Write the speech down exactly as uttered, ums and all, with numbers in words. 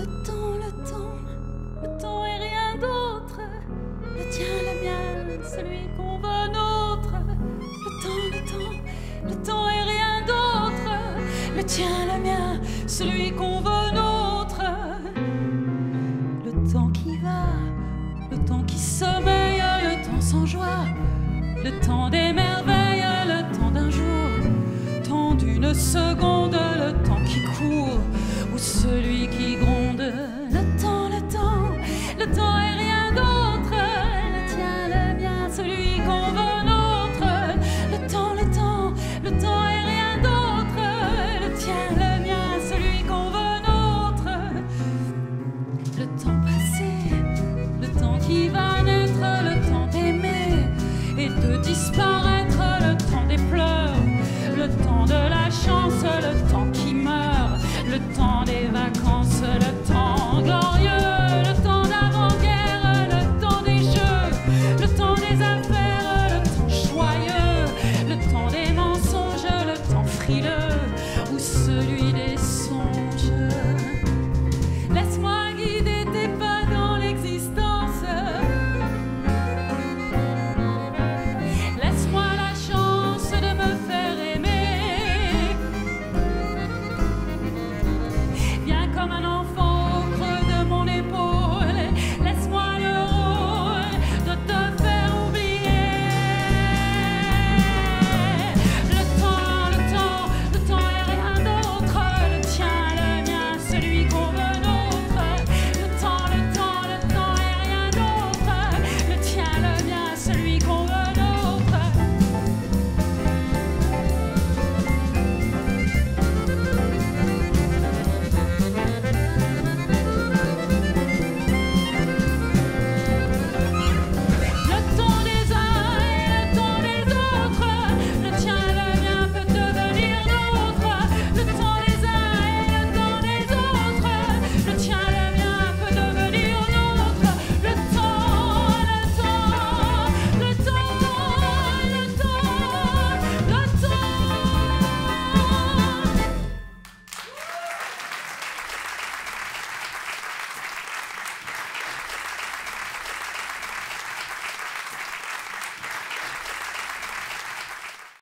Le temps, le temps, le temps est rien d'autre. Le tien, le mien, celui qu'on veut nôtre. Le temps, le temps, le temps est rien d'autre. Le tien, le mien, celui qu'on veut nôtre. Le temps qui va, le temps qui sommeille, le temps sans joie, le temps des merveilles, le temps d'un jour, temps d'une seconde, le temps qui court, ou celui qui gronde. Le temps, le temps, le temps est rien d'autre. Le tien, le mien, celui qu'on veut nôtre. Le temps, le temps, le temps est rien d'autre. Le tien, le mien, celui qu'on veut nôtre. Le temps passé, le temps qui va naître, le temps d'aimer et de disparaître, le temps des pleurs, le temps de la chance, le temps qui meurt, le temps des vacances, le temps glorieux.